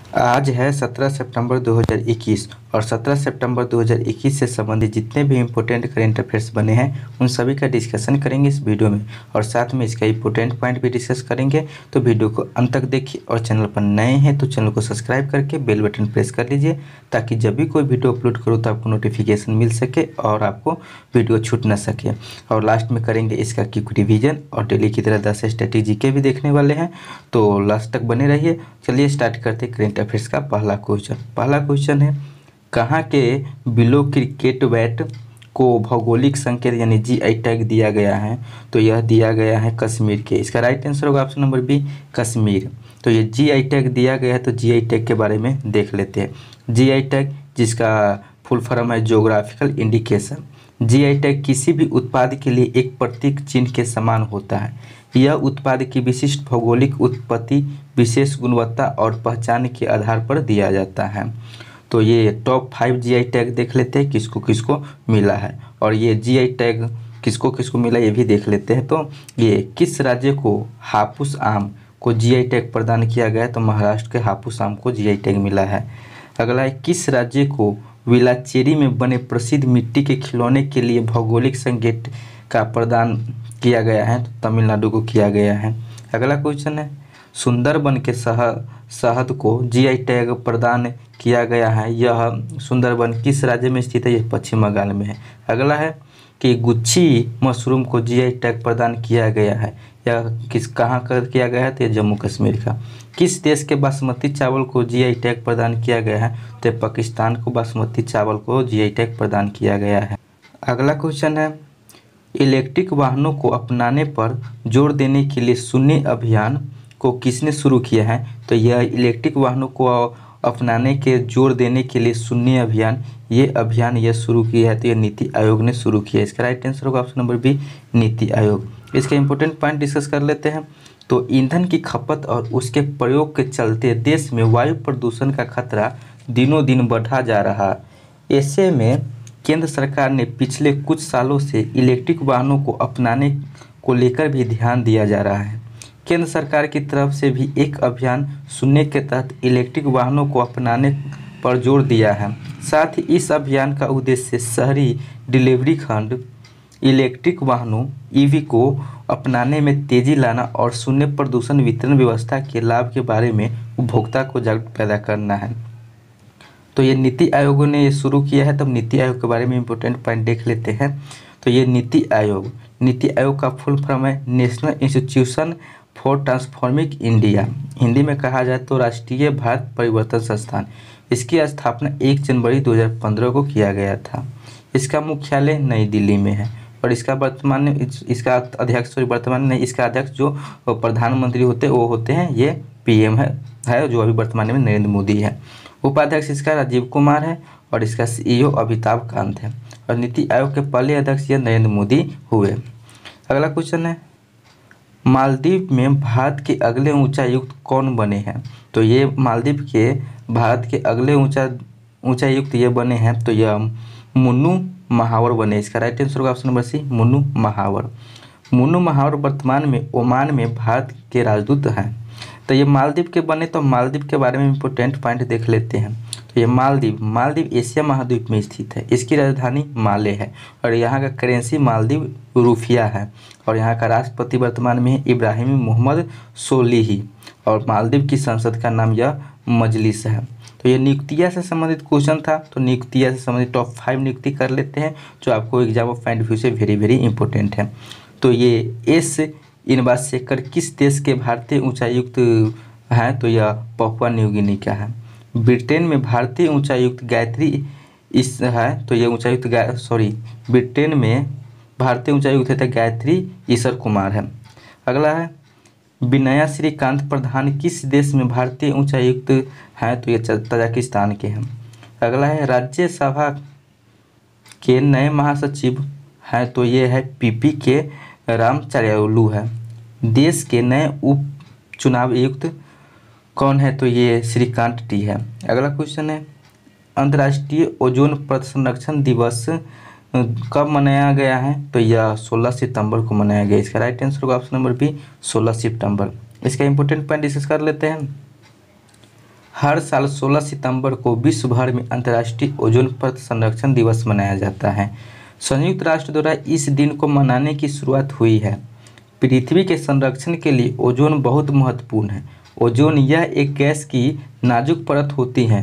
आज है 17 सितंबर 2021 और 17 सितंबर 2021 से संबंधित जितने भी इम्पोर्टेंट करेंट अफेयर्स बने हैं उन सभी का डिस्कशन करेंगे इस वीडियो में और साथ में इसका इम्पोर्टेंट पॉइंट भी डिस्कस करेंगे। तो वीडियो को अंत तक देखिए और चैनल पर नए हैं तो चैनल को सब्सक्राइब करके बेल बटन प्रेस कर लीजिए ताकि जब भी कोई वीडियो अपलोड करूँ तो आपको नोटिफिकेशन मिल सके और आपको वीडियो छूट ना सके। और लास्ट में करेंगे इसका क्विक रिवीजन और डेली की तरह 10 स्ट्रेटेजी के भी देखने वाले हैं, तो लास्ट तक बने रहिए। चलिए स्टार्ट करते करेंट अफेयर्स का पहला क्वेश्चन है, कहाँ के बिलो क्रिकेट बैट को भौगोलिक संकेत यानी जीआई टैग दिया गया है? तो यह दिया गया है कश्मीर के। इसका राइट आंसर होगा ऑप्शन नंबर बी, कश्मीर। तो ये जीआई टैग दिया गया है, तो जीआई टैग के बारे में देख लेते हैं। जीआई टैग जिसका फुल फॉर्म है ज्योग्राफिकल इंडिकेशन। जीआई टैग किसी भी उत्पाद के लिए एक प्रतीक चिन्ह के समान होता है। यह उत्पाद की विशिष्ट भौगोलिक उत्पत्ति, विशेष गुणवत्ता और पहचान के आधार पर दिया जाता है। तो ये टॉप 5 जीआई टैग देख लेते हैं किसको किसको मिला है, और ये जीआई टैग किसको किसको मिला ये भी देख लेते हैं। तो ये किस राज्य को हापुस आम को जीआई टैग प्रदान किया गया है? तो महाराष्ट्र के हापुस आम को जीआई टैग मिला है। अगला है, किस राज्य को विलाचेरी में बने प्रसिद्ध मिट्टी के खिलौने के लिए भौगोलिक संकेत का प्रदान किया गया है? तो तमिलनाडु को किया गया है। अगला क्वेश्चन है, सुंदरबन के शहद को जीआई टैग प्रदान किया गया है, यह सुंदरबन किस राज्य में स्थित है? यह पश्चिम बंगाल में है। अगला है कि गुच्छी मशरूम को जीआई टैग प्रदान किया गया है, यह कहाँ कर किया गया है? तो यह जम्मू कश्मीर का। किस देश के बासमती चावल को जीआई टैग प्रदान किया गया है? तो पाकिस्तान को बासमती चावल को जीआई टैग प्रदान किया गया है। अगला क्वेश्चन है, इलेक्ट्रिक वाहनों को अपनाने पर जोर देने के लिए शून्य अभियान को किसने शुरू किया है? तो यह इलेक्ट्रिक वाहनों को अपनाने के जोर देने के लिए शून्य अभियान यह शुरू किया है, तो यह नीति आयोग ने शुरू किया है। इसका राइट आंसर होगा option number B, NITI Aayog. इसका इंपॉर्टेंट पॉइंट डिस्कस कर लेते हैं। तो ईंधन की खपत और उसके प्रयोग के चलते देश में वायु प्रदूषण का खतरा दिनों दिन बढ़ा जा रहा। ऐसे में केंद्र सरकार ने पिछले कुछ सालों से इलेक्ट्रिक वाहनों को अपनाने को लेकर भी ध्यान दिया जा रहा है। केंद्र सरकार की तरफ से भी एक अभियान शून्य के तहत इलेक्ट्रिक वाहनों को अपनाने पर जोर दिया है। साथ ही इस अभियान का उद्देश्य शहरी डिलीवरी खंड इलेक्ट्रिक वाहनों ईवी को अपनाने में तेजी लाना और शून्य प्रदूषण वितरण व्यवस्था के लाभ के बारे में उपभोक्ता को जागरूक पैदा करना है। तो ये नीति आयोग ने ये शुरू किया है। तब नीति आयोग के बारे में इम्पोर्टेंट पॉइंट देख लेते हैं। तो ये नीति आयोग का फुल फॉर्म है national institution for transforming India. Hindi में कहा जाए तो राष्ट्रीय भारत परिवर्तन संस्थान। इसकी स्थापना 1 जनवरी 2015 को किया गया था। इसका मुख्यालय नई दिल्ली में है और इसका अध्यक्ष जो प्रधानमंत्री होते हैं वो होते हैं ये पीएम है जो अभी वर्तमान में नरेंद्र मोदी है। उपाध्यक्ष इसका राजीव कुमार है और इसका सीईओ अमिताभ कांत है और नीति आयोग के पहले अध्यक्ष ये नरेंद्र मोदी हुए। अगला क्वेश्चन है, मालदीव में भारत के अगले उच्चायुक्त कौन बने हैं? तो ये मालदीव के भारत के अगले उच्चायुक्त ये बने हैं, तो यह मुन्नू महावर बने। इसका राइट आंसर होगा option number C, Munnu Mahawar. Munnu Mahawar वर्तमान में ओमान में भारत के राजदूत हैं। तो ये मालदीव के बने। तो मालदीव के बारे में इम्पोर्टेंट पॉइंट देख लेते हैं। तो ये मालदीव एशिया महाद्वीप में स्थित है। इसकी राजधानी माले है और यहाँ का करेंसी मालदीव रूफिया है और यहाँ का राष्ट्रपति वर्तमान में है इब्राहिम मोहम्मद सोलिही और मालदीव की संसद का नाम यह मजलिस है। तो ये नियुक्तियाँ से संबंधित क्वेश्चन था। तो नियुक्तियाँ से संबंधित टॉप 5 नियुक्ति कर लेते हैं जो आपको एग्जाम ऑफ पॉइंट व्यू से वेरी वेरी इंपॉर्टेंट है। तो ये एस इनबासेकर किस देश के भारतीय उच्चायुक्त हैं? तो यह पपुआ न्यू गिनी का है। ब्रिटेन में भारतीय उच्चायुक्त गायत्री इस है, तो यह ब्रिटेन में भारतीय उच्चायुक्त है गायत्री ईश्वर कुमार है। अगला है, विनया श्रीकांत प्रधान किस देश में भारतीय उच्चायुक्त हैं? तो ये तजाकिस्तान के हैं। अगला है, राज्यसभा के नए महासचिव हैं, तो ये है पीपी के रामचरियालू है। देश के नए उप चुनाव आयुक्त कौन है? तो ये श्रीकांत टी है। अगला क्वेश्चन है, अंतर्राष्ट्रीय ओजोन संरक्षण दिवस कब मनाया गया है? तो यह 16 सितंबर को मनाया गया। इसका राइट आंसर होगा ऑप्शन नंबर बी, 16 सितंबर। इसका इंपॉर्टेंट पॉइंट डिस्कस कर लेते हैं। हर साल 16 सितंबर को विश्व भर में अंतर्राष्ट्रीय ओजोन परत संरक्षण दिवस मनाया जाता है। संयुक्त राष्ट्र द्वारा इस दिन को मनाने की शुरुआत हुई है। पृथ्वी के संरक्षण के लिए ओजोन बहुत महत्वपूर्ण है। ओजोन यह एक गैस की नाजुक परत होती है।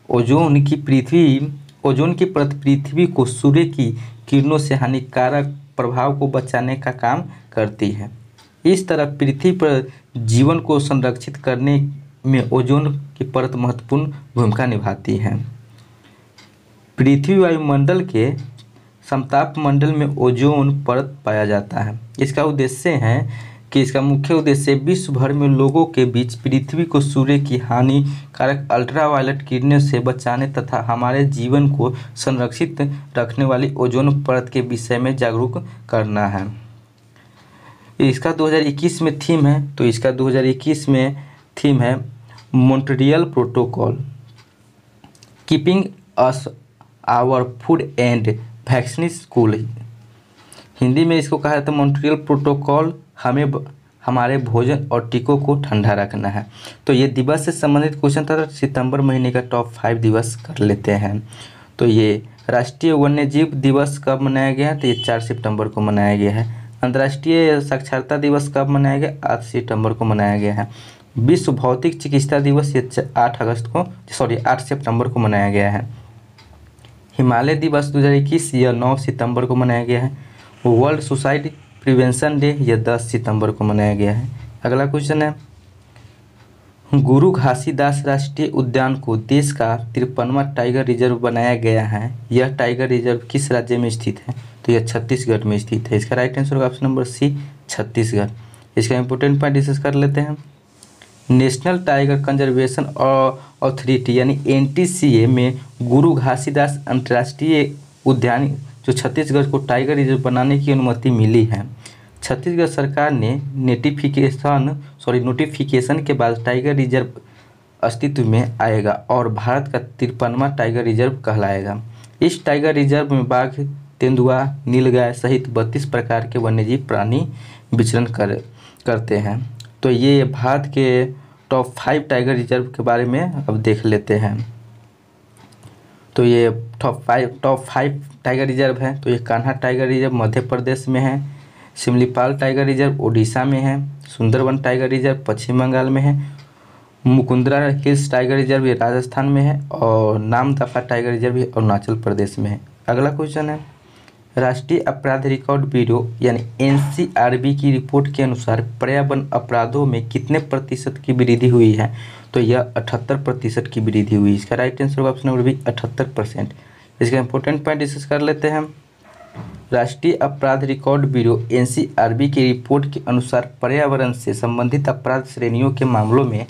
ओजोन की परत पृथ्वी को सूर्य की किरणों से हानिकारक प्रभाव को बचाने का काम करती है। इस तरह पृथ्वी पर जीवन को संरक्षित करने में ओजोन की परत महत्वपूर्ण भूमिका निभाती है। पृथ्वी वायुमंडल के समताप मंडल में ओजोन परत पाया जाता है। इसका मुख्य उद्देश्य विश्व भर में लोगों के बीच पृथ्वी को सूर्य की हानिकारक अल्ट्रावायलेट किरणों से बचाने तथा हमारे जीवन को संरक्षित रखने वाली ओजोन परत के विषय में जागरूक करना है। इसका 2021 में थीम है, तो इसका 2021 में थीम है Montreal protocol, keeping us our food and vaccines cool. Hindi में इसको कहा जाता है मॉन्ट्रियल प्रोटोकॉल, हमें हमारे भोजन और टीकों को ठंडा रखना है। तो ये दिवस से संबंधित क्वेश्चन था। सितंबर महीने का टॉप 5 दिवस कर लेते हैं। तो ये राष्ट्रीय वन्यजीव दिवस कब मनाया गया है? तो ये 4 सितंबर को मनाया गया है। अंतर्राष्ट्रीय साक्षरता दिवस कब मनाया गया? 8 सितंबर को मनाया गया है। विश्व भौतिक चिकित्सा दिवस ये 8 सितंबर को मनाया गया है। हिमालय दिवस 2021 यह 9 सितंबर को मनाया गया है। वर्ल्ड सुसाइड प्रिवेंशन डे यह 10 सितंबर को मनाया गया है। अगला क्वेश्चन है, गुरु घासीदास राष्ट्रीय उद्यान को देश का 53वां टाइगर रिजर्व बनाया गया है। यह टाइगर रिजर्व किस राज्य में स्थित है? तो यह छत्तीसगढ़ में स्थित है। इसका राइट आंसर होगा ऑप्शन नंबर सी, छत्तीसगढ़। इसका इंपोर्टेंट पॉइंट डिस्कस कर लेते हैं। नेशनल टाइगर कंजर्वेशन अथॉरिटी यानी NTCA में गुरु घासीदास अंतर्राष्ट्रीय उद्यान जो छत्तीसगढ़ को टाइगर रिजर्व बनाने की अनुमति मिली है। छत्तीसगढ़ सरकार ने नोटिफिकेशन के बाद टाइगर रिजर्व अस्तित्व में आएगा और भारत का 53वां टाइगर रिजर्व कहलाएगा। इस टाइगर रिजर्व में बाघ, तेंदुआ, नीलगाय सहित 32 प्रकार के वन्यजीव प्राणी विचरण करते हैं। तो ये भारत के टॉप 5 टाइगर रिजर्व के बारे में अब देख लेते हैं। तो ये टॉप 5 टाइगर रिजर्व है। तो ये कान्हा टाइगर रिजर्व मध्य प्रदेश में है, सिमलीपाल टाइगर रिजर्व उड़ीसा में है, सुंदरवन टाइगर रिजर्व पश्चिम बंगाल में है, मुकुंदरा हिल्स टाइगर रिजर्व ये राजस्थान में है और नामदफा टाइगर रिजर्व ये अरुणाचल प्रदेश में है। अगला क्वेश्चन है, राष्ट्रीय अपराध रिकॉर्ड ब्यूरो यानी NCRB की रिपोर्ट के अनुसार पर्यावरण अपराधों में कितने प्रतिशत की वृद्धि हुई है? तो यह 78% की वृद्धि हुई। इसका राइट आंसर होगा ऑप्शन नंबर बी, 78%। इसका इंपॉर्टेंट पॉइंट डिस्कस कर लेते हैं। राष्ट्रीय अपराध रिकॉर्ड ब्यूरो NCRB की रिपोर्ट के अनुसार पर्यावरण से संबंधित अपराध श्रेणियों के मामलों में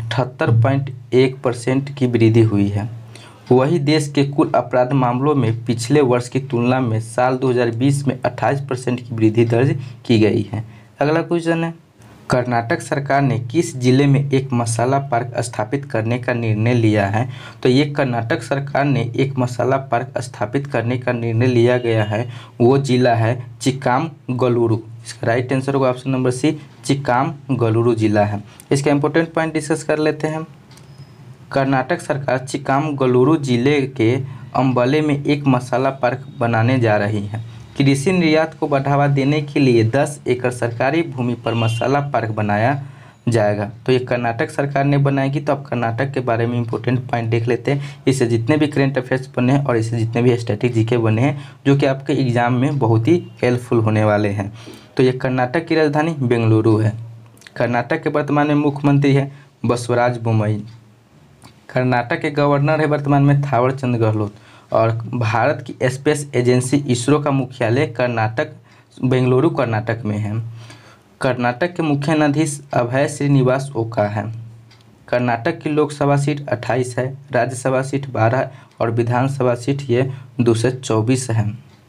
78.1% की वृद्धि हुई है। वही देश के कुल अपराध मामलों में पिछले वर्ष की तुलना में साल 2020 में 28% की वृद्धि दर्ज की गई है। अगला क्वेश्चन है, कर्नाटक सरकार ने किस जिले में एक मसाला पार्क स्थापित करने का निर्णय लिया है? तो ये कर्नाटक सरकार ने एक मसाला पार्क स्थापित करने का निर्णय लिया गया है, वो जिला है चिक्कामगलुरु। इसका राइट आंसर होगा ऑप्शन नंबर सी, चिक्कामगलुरु जिला है। इसका इंपॉर्टेंट पॉइंट डिस्कस कर लेते हैं। कर्नाटक सरकार चिक्कामगलुरु जिले के अंबले में एक मसाला पार्क बनाने जा रही है। कृषि निर्यात को बढ़ावा देने के लिए 10 एकड़ सरकारी भूमि पर मसाला पार्क बनाया जाएगा। तो ये कर्नाटक सरकार ने बनाएगी। तो आप कर्नाटक के बारे में इंपॉर्टेंट पॉइंट देख लेते हैं। इससे जितने भी करंट अफेयर्स बने हैं और इससे जितने भी स्टैटिक जीके बने हैं जो कि आपके एग्जाम में बहुत ही हेल्पफुल होने वाले हैं। तो ये कर्नाटक की राजधानी बेंगलुरु है। कर्नाटक के वर्तमान में मुख्यमंत्री है बसवराज बोम्मई। कर्नाटक के गवर्नर है वर्तमान में थावर चंद गहलोत। और भारत की स्पेस एजेंसी इसरो का मुख्यालय बेंगलुरु कर्नाटक में है। कर्नाटक के मुख्य न्यायाधीश अभय श्रीनिवास ओका है। कर्नाटक की लोकसभा सीट 28 है, राज्यसभा सीट 12 और विधानसभा सीट ये 224 है।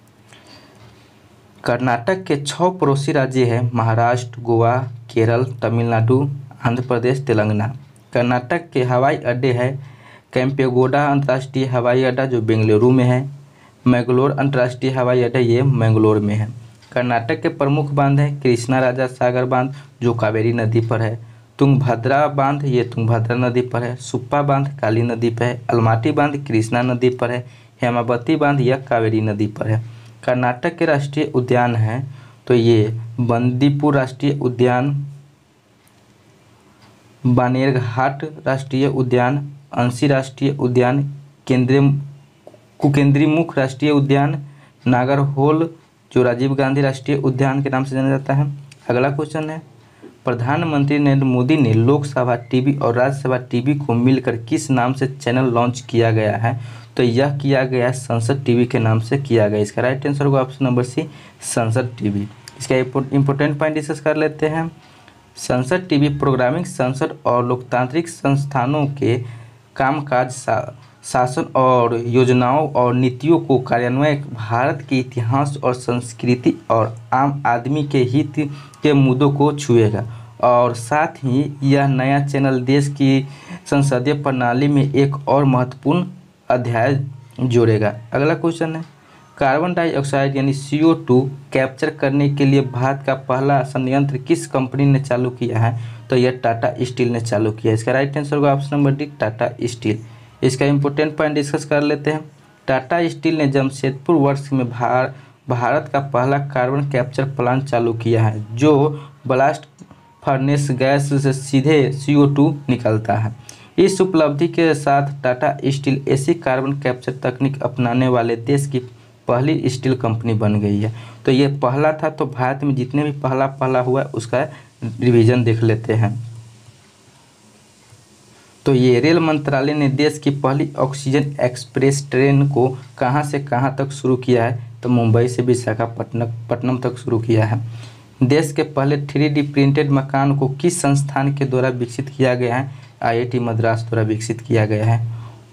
कर्नाटक के 6 पड़ोसी राज्य हैं महाराष्ट्र, गोवा, केरल, तमिलनाडु, आंध्र प्रदेश, तेलंगाना। कर्नाटक के हवाई अड्डे हैं केम्पेगौड़ा अंतर्राष्ट्रीय हवाई अड्डा जो बेंगलुरु में है, मैंगलोर अंतर्राष्ट्रीय हवाई अड्डा ये मैंगलोर में है। कर्नाटक के प्रमुख बांध है कृष्णा राजा सागर बांध जो कावेरी नदी पर है, तुंगभद्रा बांध ये तुंगभद्रा नदी पर है। सुप्पा बांध काली नदी पर है। अलमाटी बांध कृष्णा नदी पर है। हेमावती बांध यह कावेरी नदी पर है। कर्नाटक के राष्ट्रीय उद्यान हैं तो ये बंदीपुर राष्ट्रीय उद्यान, बानेरघाट राष्ट्रीय उद्यान, अंशी राष्ट्रीय उद्यान, कुकेंद्रीमुख राष्ट्रीय उद्यान, नागरहोल जो राजीव गांधी राष्ट्रीय उद्यान के नाम से जाना जाता है। अगला क्वेश्चन है, प्रधानमंत्री नरेंद्र मोदी ने लोकसभा टीवी और राज्यसभा टीवी को मिलकर किस नाम से चैनल लॉन्च किया गया है? तो यह किया गया संसद टीवी के नाम से किया गया। इसका राइट आंसर होगा option number C, Sansad TV. इसका इंपॉर्टेंट पॉइंट डिस्कस कर लेते हैं। संसद टीवी प्रोग्रामिंग संसद और लोकतांत्रिक संस्थानों के कामकाज, शासन और योजनाओं और नीतियों को कार्यान्वयन, भारत के इतिहास और संस्कृति और आम आदमी के हित के मुद्दों को छुएगा और साथ ही यह नया चैनल देश की संसदीय प्रणाली में एक और महत्वपूर्ण अध्याय जोड़ेगा। अगला क्वेश्चन है, कार्बन डाइऑक्साइड यानी CO2 कैप्चर करने के लिए भारत का पहला संयंत्र किस कंपनी ने चालू किया है? तो यह टाटा स्टील ने चालू किया। इसका राइट आंसर होगा option number D, Tata steel. इसका इंपॉर्टेंट पॉइंट डिस्कस कर लेते हैं। टाटा स्टील ने जमशेदपुर वर्ष में भारत का पहला कार्बन कैप्चर प्लांट चालू किया है जो ब्लास्ट फर्नेस गैस से सीधे CO2 निकलता है। इस उपलब्धि के साथ टाटा स्टील ऐसी कार्बन कैप्चर तकनीक अपनाने वाले देश की पहली स्टील कंपनी बन गई है। तो ये पहला था, तो भारत में जितने भी पहला हुआ उसका रिवीजन देख लेते हैं। तो ये रेल मंत्रालय ने देश की पहली ऑक्सीजन एक्सप्रेस ट्रेन को कहां से कहां तक शुरू किया है? तो मुंबई से विशाखापट्टनम तक शुरू किया है। देश के पहले 3D प्रिंटेड मकान को किस संस्थान के द्वारा विकसित किया गया है? IIT मद्रास द्वारा विकसित किया गया है।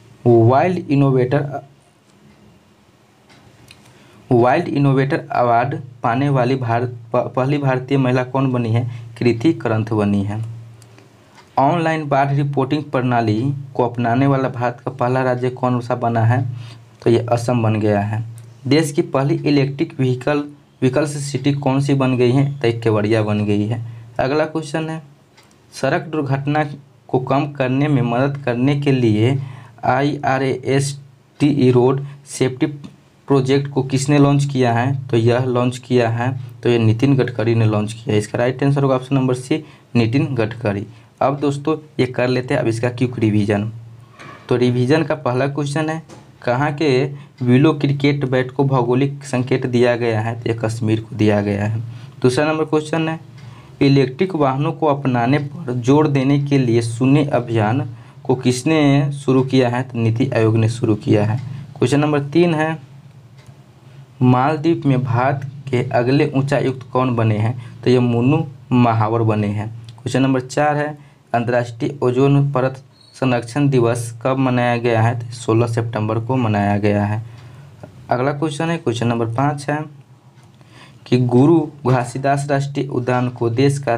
वाइल्ड इनोवेटर अवार्ड पाने वाली पहली भारतीय महिला कौन बनी है? कृति करंथ बनी है। ऑनलाइन बाढ़ रिपोर्टिंग प्रणाली को अपनाने वाला भारत का पहला राज्य कौन सा बना है? तो ये असम बन गया है। देश की पहली इलेक्ट्रिक व्हीकल्स सिटी कौन सी बन गई है? तो केवड़िया बन गई है। अगला क्वेश्चन है, सड़क दुर्घटना को कम करने में मदद करने के लिए IRASTE रोड सेफ्टी प्रोजेक्ट को किसने लॉन्च किया है? तो यह लॉन्च किया है तो ये नितिन गडकरी ने लॉन्च किया है। इसका राइट आंसर होगा option number C, Nitin Gadkari. अब दोस्तों ये कर लेते हैं अब इसका क्विक रिवीजन। तो रिवीजन का पहला क्वेश्चन है, कहाँ के विलो क्रिकेट बैट को भौगोलिक संकेत दिया गया है? तो ये कश्मीर को दिया गया है। दूसरा नंबर क्वेश्चन है, इलेक्ट्रिक वाहनों को अपनाने पर जोर देने के लिए शून्य अभियान को किसने शुरू किया है? तो नीति आयोग ने शुरू किया है। क्वेश्चन नंबर 3 है, मालदीव में भारत के अगले उच्चायुक्त कौन बने हैं? तो ये मुन्नू महावर बने हैं। क्वेश्चन नंबर 4 है, अंतर्राष्ट्रीय ओजोन परत संरक्षण दिवस कब मनाया गया है? तो 16 सितंबर को मनाया गया है। अगला क्वेश्चन है, क्वेश्चन नंबर 5 है कि गुरु घासीदास राष्ट्रीय उद्यान को देश का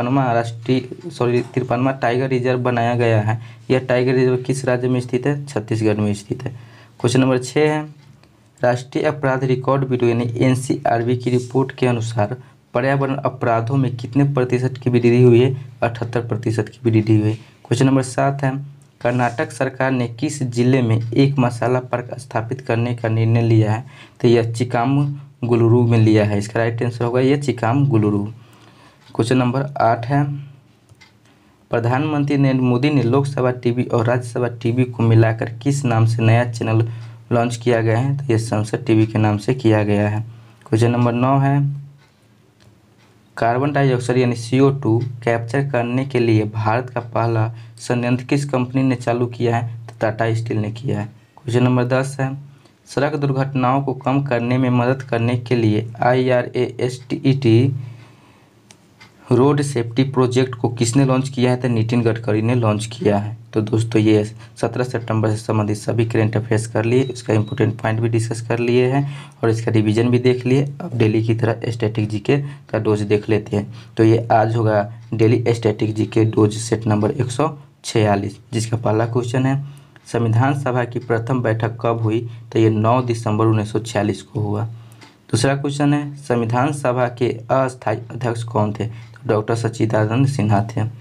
53वां टाइगर रिजर्व बनाया गया है। यह टाइगर रिजर्व किस राज्य में स्थित है? छत्तीसगढ़ में स्थित है। क्वेश्चन नंबर 6 है, राष्ट्रीय अपराध रिकॉर्ड ब्यूरो यानी NCRB की रिपोर्ट के अनुसार पर्यावरण अपराधों में कितने प्रतिशत की वृद्धि हुई है? 78% की वृद्धि हुई है। क्वेश्चन नंबर 7 है, कर्नाटक सरकार ने किस जिले में एक मसाला पार्क स्थापित करने का निर्णय लिया है? तो यह चिकामगलुरु में लिया है। इसका राइट आंसर होगा ये चिकामगलुरु। क्वेश्चन नंबर 8 है, प्रधानमंत्री नरेंद्र मोदी ने लोकसभा टीवी और राज्यसभा टीवी को मिलाकर किस नाम से नया चैनल लॉन्च किया गया है? तो ये संसद टीवी के नाम से किया गया है। क्वेश्चन नंबर 9 है, कार्बन डाइऑक्साइड यानी CO2 कैप्चर करने के लिए भारत का पहला संयंत्र किस कंपनी ने चालू किया है? तो टाटा स्टील ने किया है। क्वेश्चन नंबर 10 है, सड़क दुर्घटनाओं को कम करने में मदद करने के लिए IRASTE रोड सेफ्टी प्रोजेक्ट को किसने लॉन्च किया है? तो नितिन गडकरी ने लॉन्च किया है। तो दोस्तों ये 17 सितंबर से संबंधित सभी करेंट अफेयर्स कर लिए, इसका इंपॉर्टेंट पॉइंट भी डिस्कस कर लिए हैं और इसका रिवीजन भी देख लिए। अब डेली की तरह स्टैटिक जीके का डोज देख लेते हैं। तो ये आज होगा daily static GK dose set number 146, जिसका पहला क्वेश्चन है, संविधान सभा की प्रथम बैठक कब हुई? तो ये 9 दिसंबर 1946 को हुआ। दूसरा क्वेश्चन है, संविधान सभा के अस्थायी अध्यक्ष कौन थे? तो डॉक्टर सच्चिदानंद सिन्हा थे।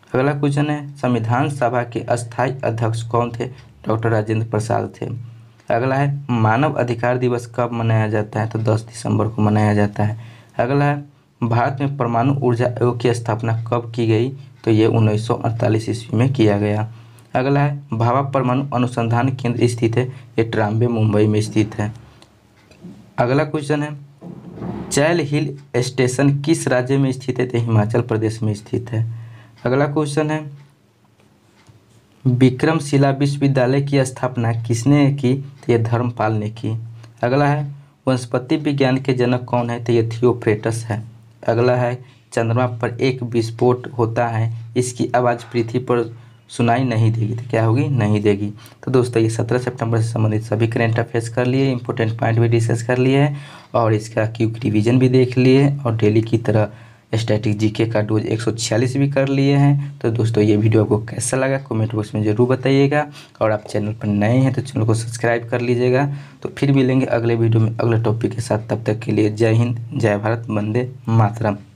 अगला क्वेश्चन है संविधान सभा के अस्थायी अध्यक्ष कौन थे? डॉक्टर राजेंद्र प्रसाद थे। अगला है मानव अधिकार दिवस कब मनाया जाता है? तो 10 दिसंबर को मनाया जाता है। अगला है भारत में परमाणु ऊर्जा आयोग की स्थापना कब की गई? तो ये 1948 ईस्वी में किया गया। अगला है भाभा परमाणु अनुसंधान केंद्र स्थित है? ये ट्राम्बे मुंबई में स्थित है। अगला क्वेश्चन है चैल हिल स्टेशन किस राज्य में स्थित है? तो हिमाचल प्रदेश में स्थित है। अगला क्वेश्चन है विक्रमशिला विश्वविद्यालय की स्थापना किसने की? तो ये धर्मपाल ने की। अगला है वनस्पति विज्ञान के जनक कौन है? तो ये थियोफ्रेटस है। अगला है चंद्रमा पर एक विस्फोट होता है, इसकी आवाज़ पृथ्वी पर सुनाई नहीं देगी, तो क्या होगी? नहीं देगी। तो दोस्तों ये 17 सितंबर से संबंधित सभी करंट अफेयर्स कर लिए, इंपॉर्टेंट पॉइंट भी डिस्कस कर लिए हैं और इसका क्विक रिवीजन भी देख लिए और डेली की तरह स्टैटिक जीके का डोज 146 भी कर लिए हैं। तो दोस्तों ये वीडियो आपको कैसा लगा कमेंट बॉक्स में ज़रूर बताइएगा और आप चैनल पर नए हैं तो चैनल को सब्सक्राइब कर लीजिएगा। तो फिर मिलेंगे अगले वीडियो में अगले टॉपिक के साथ, तब तक के लिए जय हिंद, जय भारत, वंदे मातरम।